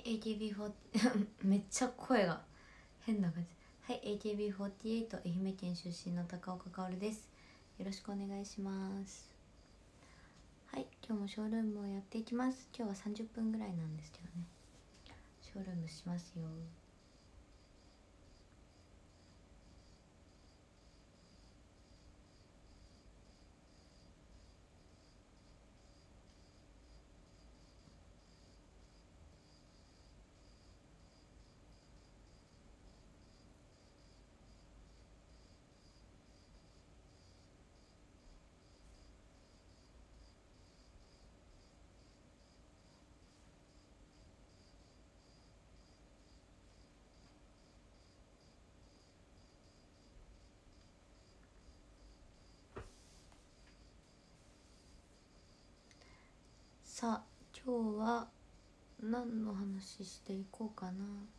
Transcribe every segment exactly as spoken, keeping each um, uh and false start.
エーケービーフォーティー めっちゃ声が変な感じ。はい、エーケービーフォーティーエイト 愛媛県出身の高岡かおるです。よろしくお願いします。はい、今日もショールームをやっていきます。今日はさんじゅっぷんぐらいなんですけどね、ショールームしますよ。さあ今日は何の話していこうかな。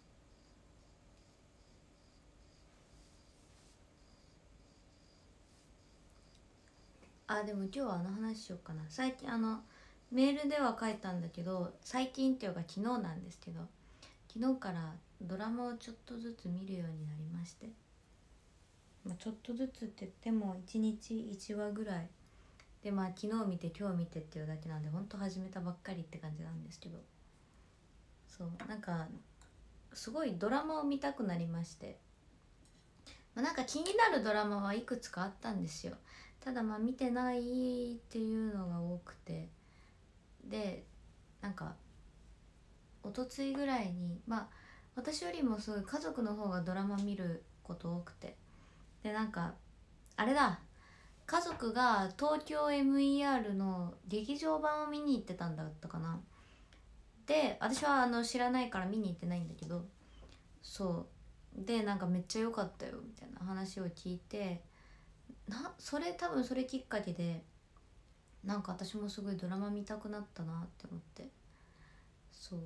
あ、でも今日はあの話しようかな。最近あのメールでは書いたんだけど、最近っていうか昨日なんですけど、昨日からドラマをちょっとずつ見るようになりまして、まあ、ちょっとずつって言ってもいちにちいちわぐらいで、まあ昨日見て今日見てっていうだけなんで、ほんと始めたばっかりって感じなんですけど、そうなんかすごいドラマを見たくなりまして、まあ、なんか気になるドラマはいくつかあったんですよ。ただまあ見てないっていうのが多くて、でなんか一昨日ぐらいに、まあ私よりもすごい家族の方がドラマ見ること多くて、でなんかあれだ、家族が東京 エムイーアール の劇場版を見に行ってたんだったかな。で私はあの知らないから見に行ってないんだけど、そうでなんかめっちゃ良かったよみたいな話を聞いて、なそれ多分それきっかけでなんか私もすごいドラマ見たくなったなって思って、そう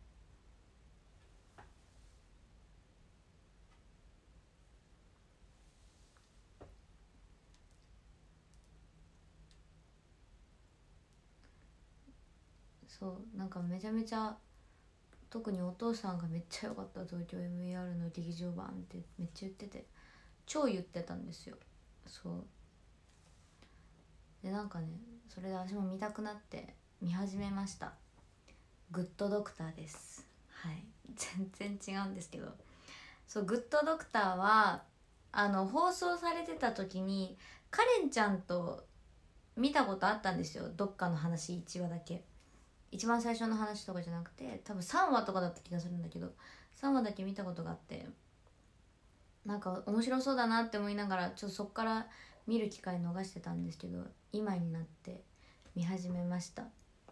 そうなんかめちゃめちゃ、特にお父さんがめっちゃ良かった、東京 エムイーアール の劇場版ってめっちゃ言ってて、超言ってたんですよ。そうでなんかね、それで私も見たくなって見始めました。グッドドクターです。はい、全然違うんですけど、そうグッドドクターはあの放送されてた時にカレンちゃんと見たことあったんですよ、どっかの話いちわだけ。一番最初の話とかじゃなくて、多分さんわとかだった気がするんだけど、さんわだけ見たことがあって、なんか面白そうだなって思いながらちょっとそっから見る機会逃してたんですけど、今になって見始めました。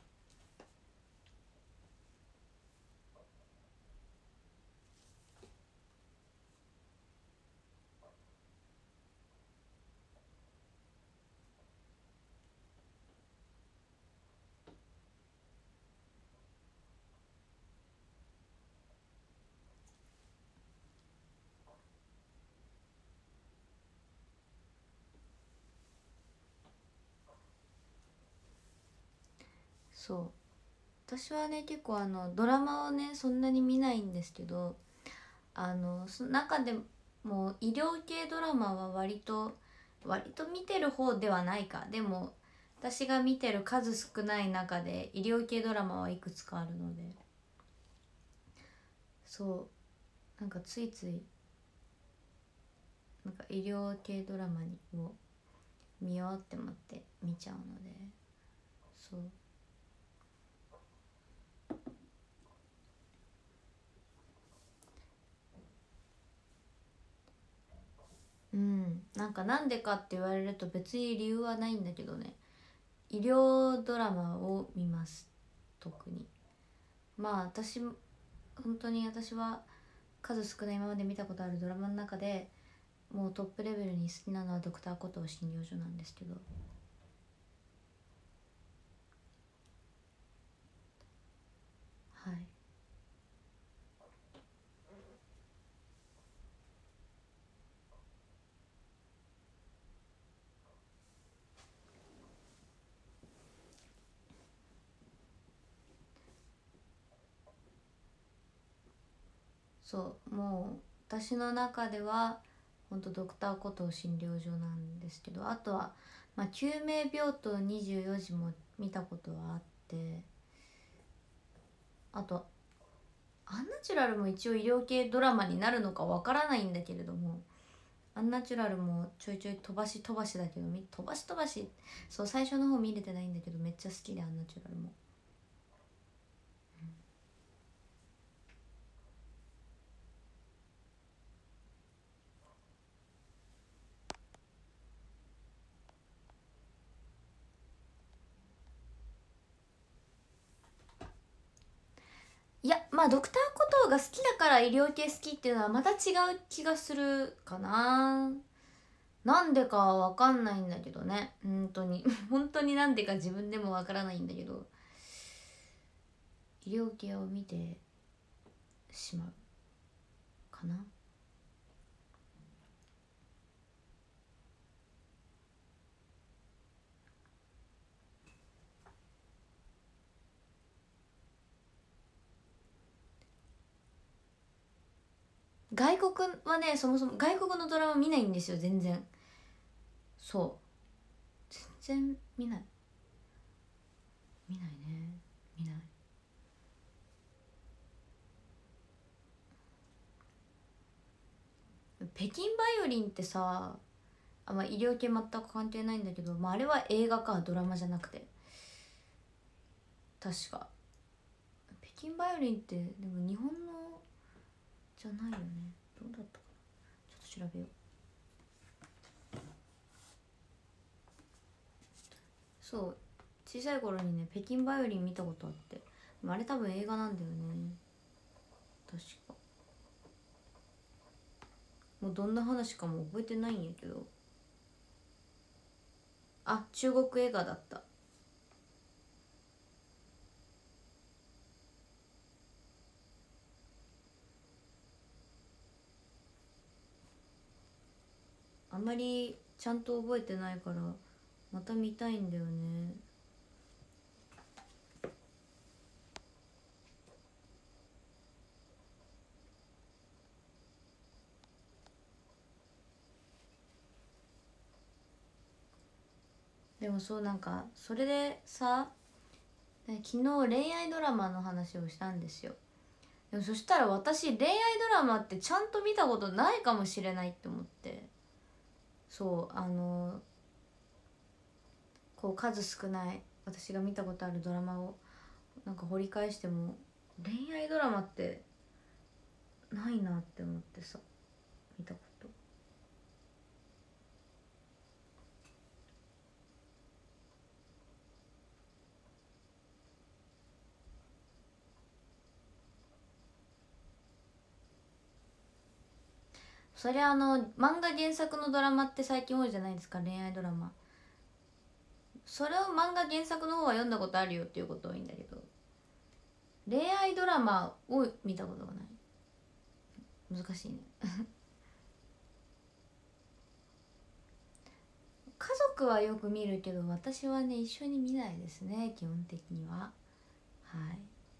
そう私はね結構あのドラマをねそんなに見ないんですけど、あのその中でも医療系ドラマは割と割と見てる方ではないか。でも私が見てる数少ない中で医療系ドラマはいくつかあるので、そうなんかついついなんか医療系ドラマにを見ようって思って見ちゃうので、そううんなんかなんでかって言われると別に理由はないんだけどね、医療ドラマを見ます。特にまあ私本当に私は数少ない今まで見たことあるドラマの中でもうトップレベルに好きなのはドクターコトー診療所なんですけど、はい。 そうもう私の中ではほんとドクターコトー診療所なんですけど、あとは、まあ、救命病棟にじゅうよじも見たことはあって、あとアンナチュラルも一応医療系ドラマになるのかわからないんだけれども、アンナチュラルもちょいちょい飛ばし飛ばしだけど、飛ばし飛ばしそう最初の方見れてないんだけどめっちゃ好きで、アンナチュラルも。いやまあドクターコトーが好きだから医療系好きっていうのはまた違う気がするかな。なんでかわかんないんだけどね、本当に本当になんでか自分でもわからないんだけど、医療系を見てしまうかな。外国はね、そもそも外国のドラマ見ないんですよ全然。そう全然見ない見ないね見ない。北京バイオリンってさ、あ、まあ、医療系全く関係ないんだけど、まあ、あれは映画かドラマじゃなくて確か。北京バイオリンってでも日本のじゃないよね、どうだったかな、ちょっと調べよう。そう小さい頃にね北京バイオリン見たことあって、あれ多分映画なんだよね確か。もうどんな話かも覚えてないんやけど、あ中国映画だった。あんまりちゃんと覚えてないからまた見たいんだよね。でもそうなんかそれでさ、昨日恋愛ドラマの話をしたんですよ。でもそしたら私恋愛ドラマってちゃんと見たことないかもしれないって思って、そうあのこう数少ない私が見たことあるドラマをなんか掘り返しても恋愛ドラマってないなって思ってさ、見たこと。それあの漫画原作のドラマって最近多いじゃないですか、恋愛ドラマ。それを漫画原作の方は読んだことあるよっていうこと多いんだけど、恋愛ドラマを見たことがない。難しいね家族はよく見るけど私はね一緒に見ないですね基本的には。はい。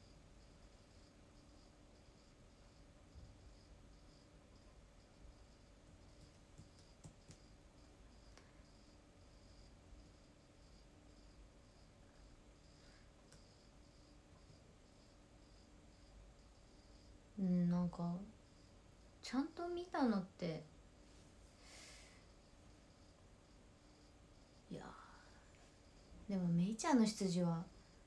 うんなんかちゃんと見たのって、いやでもめいちゃんの執事は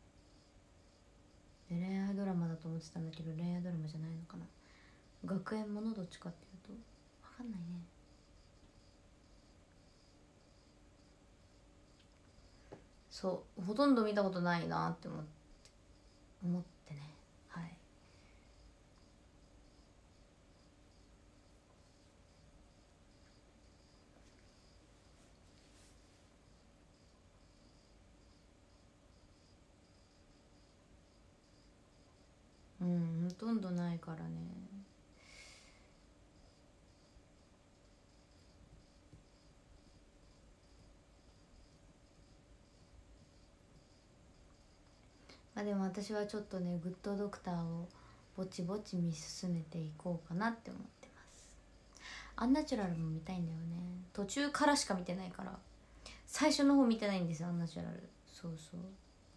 恋愛ドラマだと思ってたんだけど恋愛ドラマじゃないのかな。学園ものどっちかっていうと分かんないね。そうほとんど見たことないなって思って思ってね。はい。うんほとんどないからね。まあでも私はちょっとねグッドドクターをぼちぼち見進めていこうかなって思ってます。アンナチュラルも見たいんだよね。途中からしか見てないから、最初の方見てないんですよ、アンナチュラル。そうそう。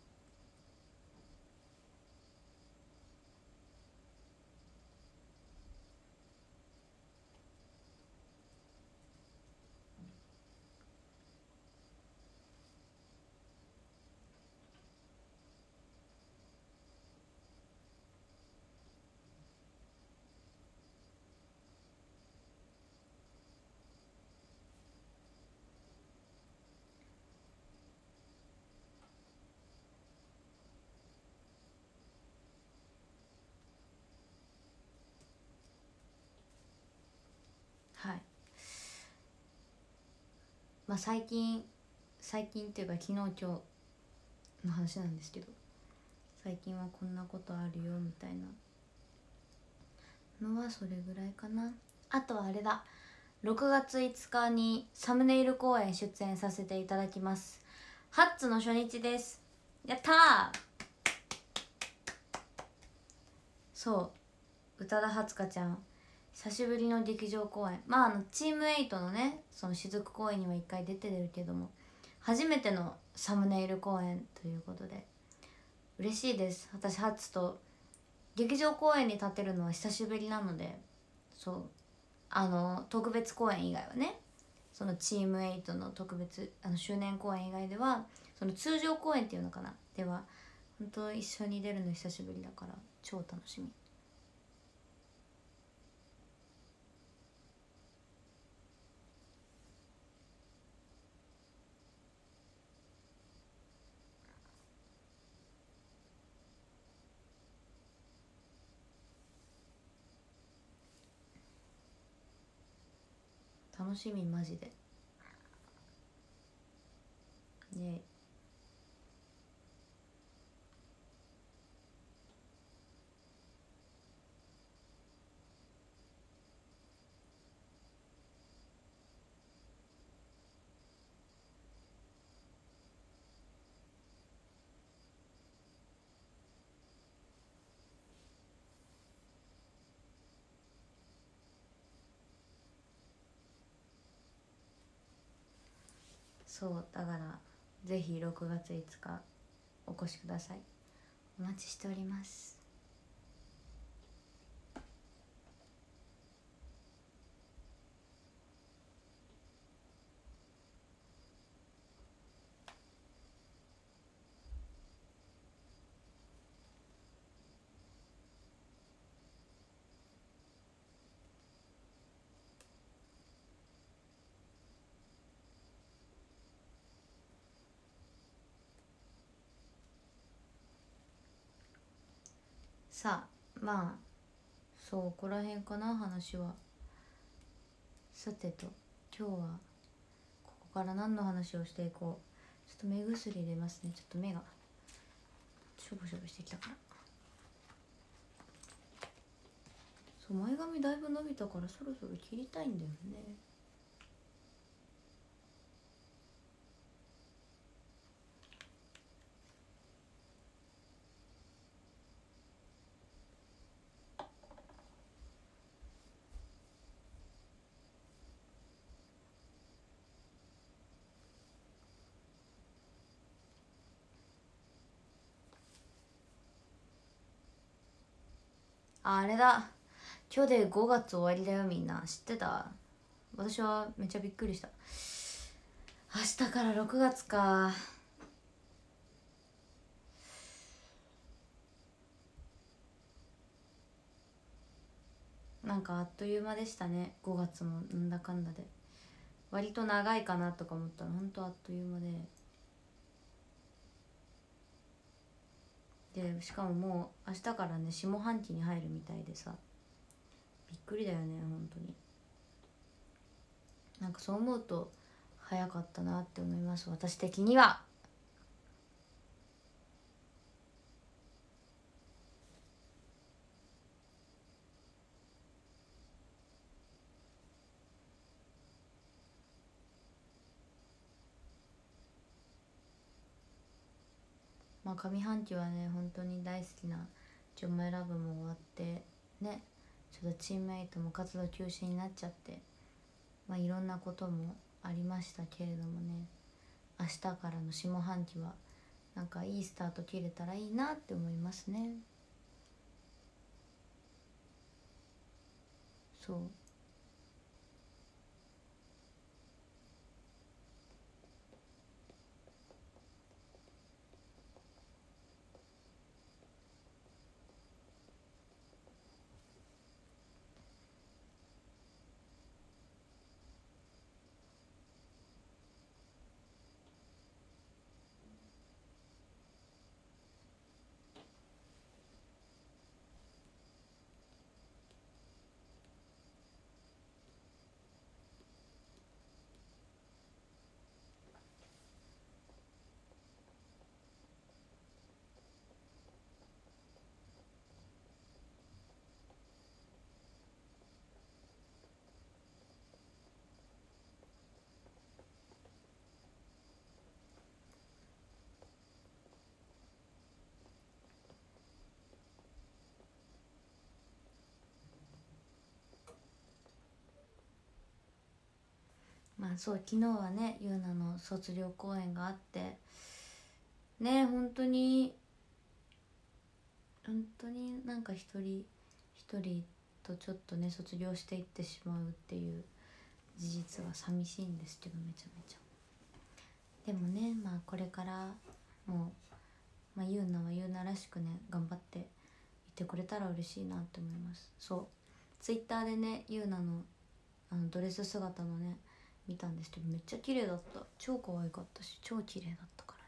はい。まあ最近最近っていうか昨日今日の話なんですけど、最近はこんなことあるよみたいなのはそれぐらいかな。あとはあれだ、ろくがついつかにサムネイル公演出演させていただきます。ハッツの初日です。やったー。そう、宇多田初香ちゃん久しぶりの劇場公演。まああのチームエイトのね、その雫公演にはいっかい出てるけども、初めてのサムネイル公演ということで嬉しいです。私ハッツと劇場公演に立てるのは久しぶりなので、そう、あの特別公演以外はね、そのチームエイトの特別あの周年公演以外では、その通常公演っていうのかな、では本当一緒に出るの久しぶりだから超楽しみ。楽しみマジでね。そうだからぜひろくがついつかお越しください。お待ちしております。さあまあそうここら辺かな話は。さてと今日はここから何の話をしていこう。ちょっと目薬入れますね。ちょっと目がしょぼしょぼしてきたから。そう前髪だいぶ伸びたからそろそろ切りたいんだよね。あ、あれだ、今日でごがつ終わりだよ。みんな知ってた？私はめっちゃびっくりした。明日からろくがつか。なんかあっという間でしたね。ごがつもなんだかんだで割と長いかなとか思ったらほんとあっという間で、でしかももう明日からね下半期に入るみたいでさ、びっくりだよね本当に。なんかそう思うと早かったなって思います、私的には。まあ上半期はね本当に大好きなジョンマイラブも終わってね、ちょっとチームメイトも活動休止になっちゃって、まあいろんなこともありましたけれどもね、明日からの下半期はなんかいいスタート切れたらいいなって思いますね。そう。まあそう昨日はねゆうなの卒業公演があってね、本当に本当になんか一人一人とちょっとね卒業していってしまうっていう事実は寂しいんですけど、めちゃめちゃ。でもね、まあこれからもう、まあ、ゆうなはゆうならしくね頑張っていてくれたら嬉しいなって思います。そうツイッターでねゆうなのあのドレス姿のね見たんですけど、めっちゃ綺麗だった。超可愛かったし超綺麗だったからね。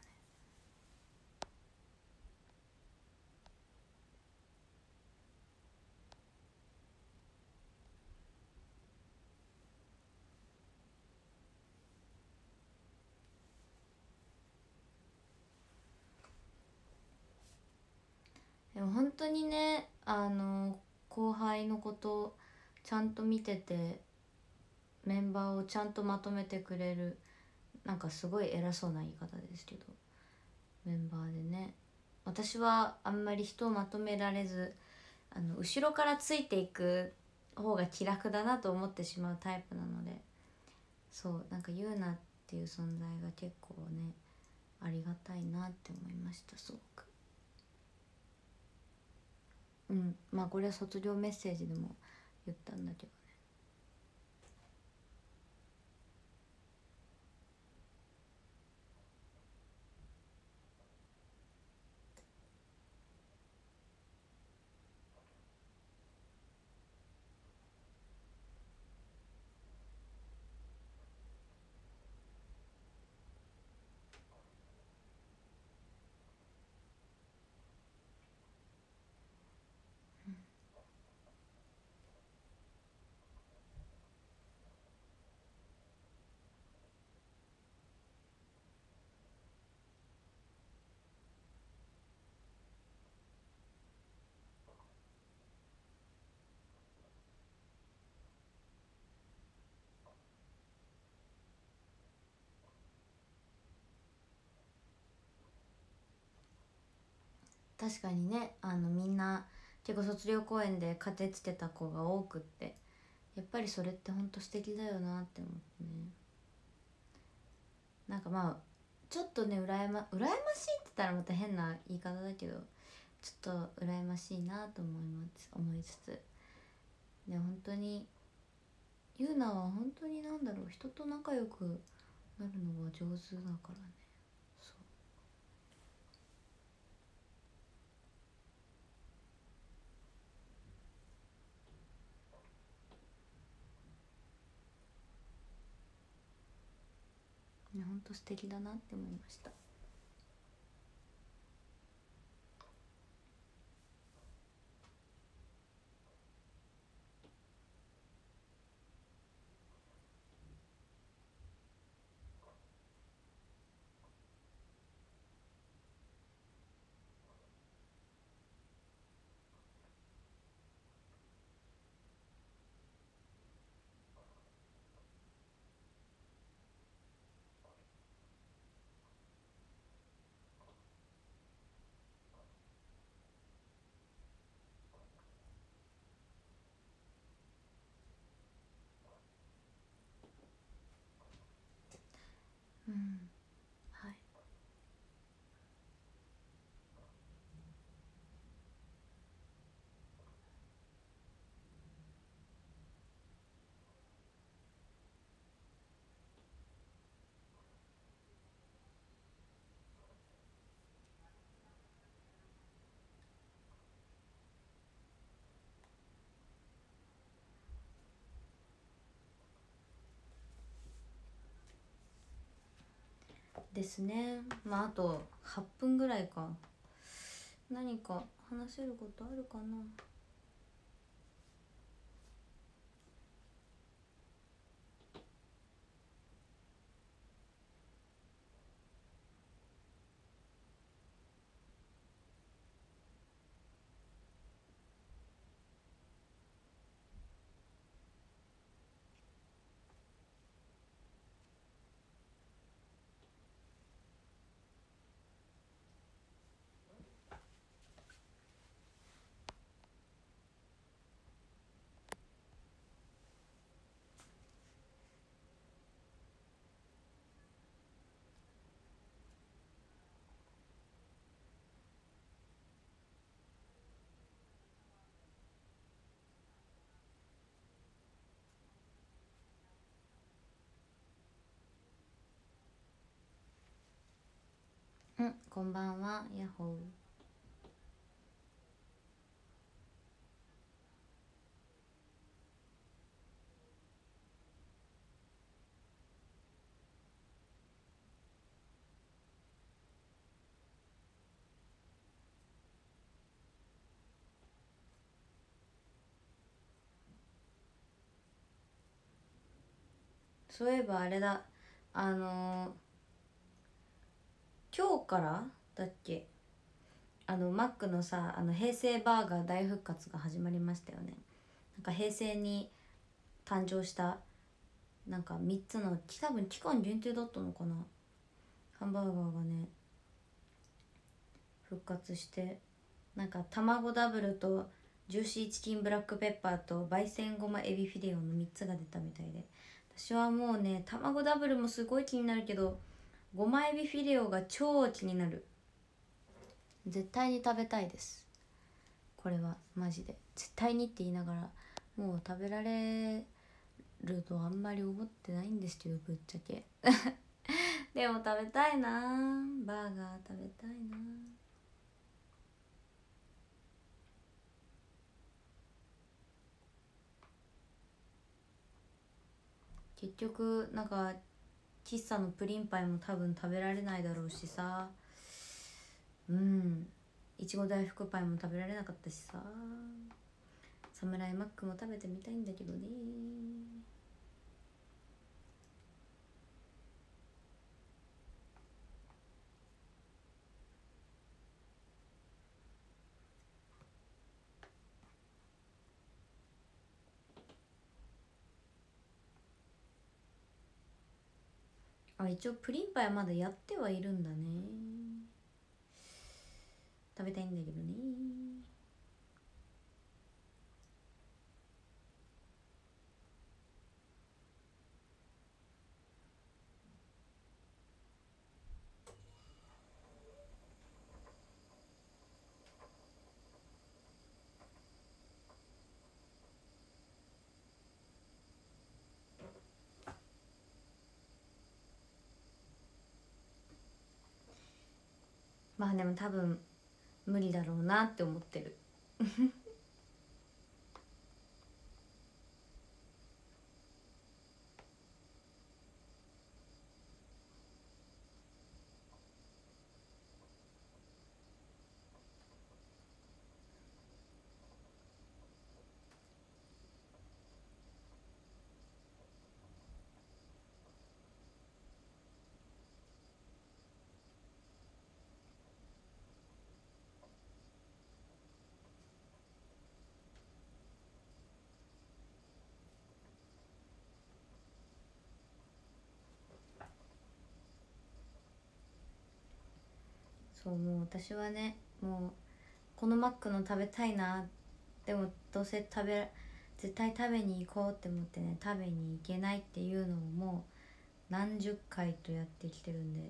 でも本当にねあの後輩のことちゃんと見ててメンバーをちゃんとまとめてくれる、なんかすごい偉そうな言い方ですけどメンバーでね、私はあんまり人をまとめられず、あの後ろからついていく方が気楽だなと思ってしまうタイプなので、そうなんかユーナっていう存在が結構ねありがたいなって思いました、すごく。うん、まあこれは卒業メッセージでも言ったんだけどね。確かにね、あのみんな結構卒業公演で糧つけた子が多くって、やっぱりそれってほんと素敵だよなって思ってね。なんかまあちょっとね羨ま羨ましいって言ったらまた変な言い方だけど、ちょっと羨ましいなと思います思いつつ、で本当にゆうなは本当になんだろう、人と仲良くなるのが上手だからね。そうね、本当素敵だなって思いました。 ですね。まああとはっぷんぐらいか。何か話せることあるかな。うん、こんばんは、ヤッホー。そういえばあれだ、あのー今日からだっけ、あのマックのさ、あの平成バーガー大復活が始まりましたよね。なんか平成に誕生したなんかみっつの、多分期間限定だったのかな、ハンバーガーがね復活して、なんか卵ダブルとジューシーチキンブラックペッパーと焙煎ごまエビフィレオのみっつが出たみたいで、私はもうね卵ダブルもすごい気になるけど、ごまエビフィレオが超気になる。絶対に食べたいです。これはマジで絶対にって言いながら、もう食べられるとあんまり思ってないんですけど、ぶっちゃけでも食べたいな、バーガー食べたいな。結局なんか喫茶のプリンパイも多分食べられないだろうしさ、うん、いちご大福パイも食べられなかったしさ、サムライマックも食べてみたいんだけどね。あ、一応プリンパイはまだやってはいるんだね。食べたいんだけどね。まあでも多分無理だろうなって思ってるそう、もう私はね、もうこのマックの食べたいな、でもどうせ食べ絶対食べに行こうって思ってね、食べに行けないっていうのをもう何十回とやってきてるんで、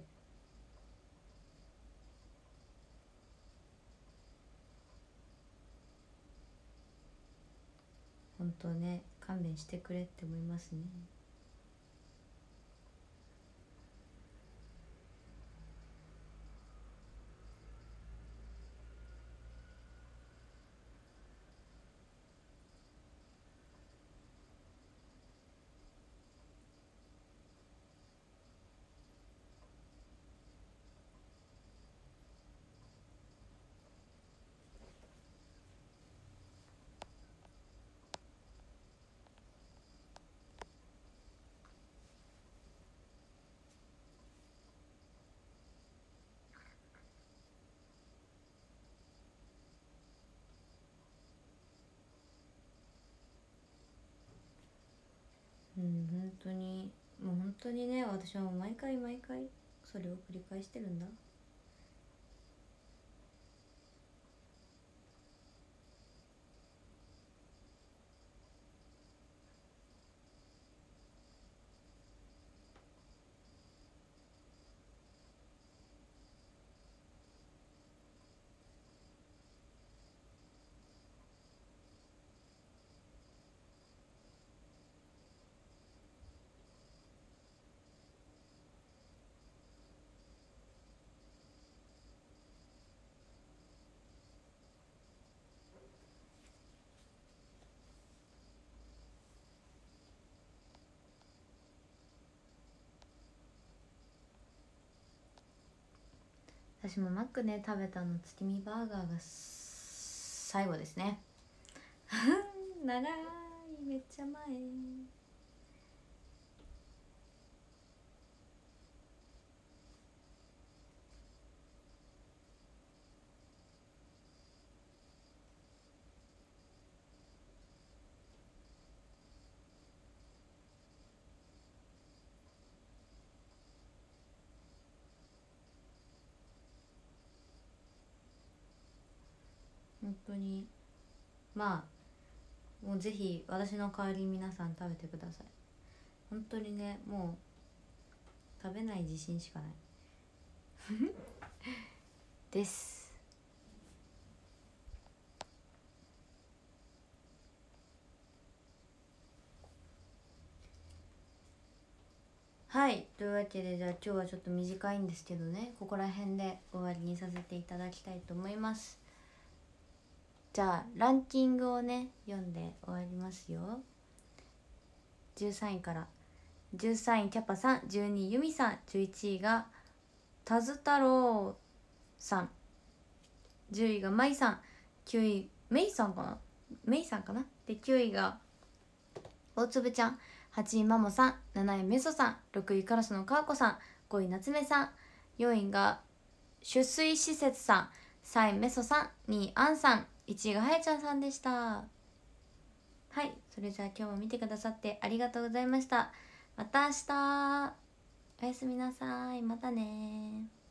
本当ね勘弁してくれって思いますね。 当にもう本当にね、私はもう毎回毎回それを繰り返してるんだ。私もマックで食べたの月見バーガーが最後ですね長い、めっちゃ前。本当にまあもうぜひ私の代わりに皆さん食べてください。本当にね、もう食べない自信しかないです。はい、というわけでじゃあ今日はちょっと短いんですけどね、ここら辺で終わりにさせていただきたいと思います。じゃあランキングをね読んで終わりますよ。じゅうさんいから。じゅうさんいキャパさん、じゅうにいユミさん、じゅういちいがタズ太郎さん、じゅういがマイさん、きゅういメイさんかなメイさんかなできゅういが大粒ちゃん、はちいマモさん、なないメソさん、ろくいカラスのかーこさん、ごい夏目さん、よんいが取水施設さん、さんいメソさん、にいアンさん、いちいがはやちゃんさんでした。はい、それじゃあ今日も見てくださってありがとうございました。また明日、おやすみなさい。またね。